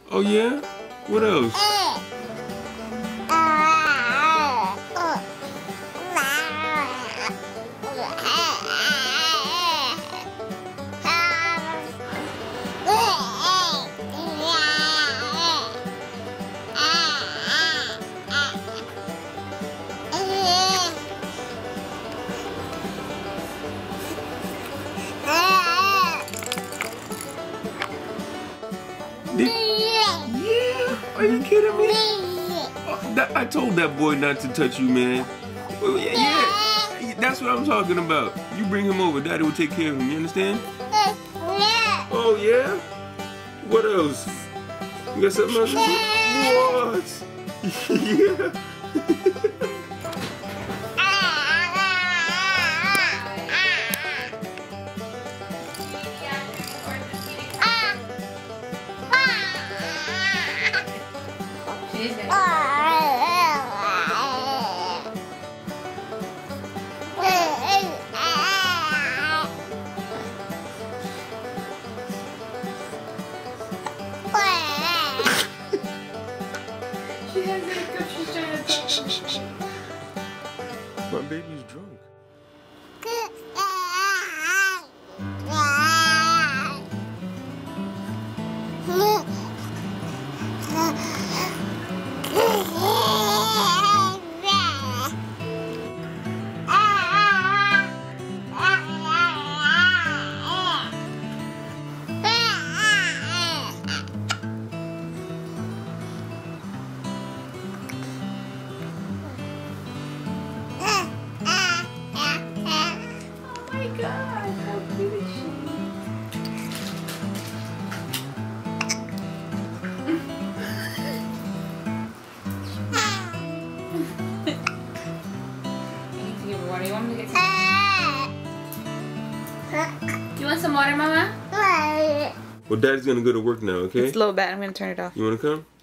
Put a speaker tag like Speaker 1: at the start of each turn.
Speaker 1: Oh yeah? What else? Yeah? Are you kidding me? I told that boy not to touch you, man. Well, yeah, that's what I'm talking about. You bring him over, Daddy will take care of him, you understand? Oh, yeah? What else? You got something else to say? What? Yeah. My baby's drunk.
Speaker 2: You want me to get some? You want some water, Mama?
Speaker 1: Well, Daddy's gonna go to work now, okay?
Speaker 2: It's a little bad. I'm gonna turn it off.
Speaker 1: You wanna come?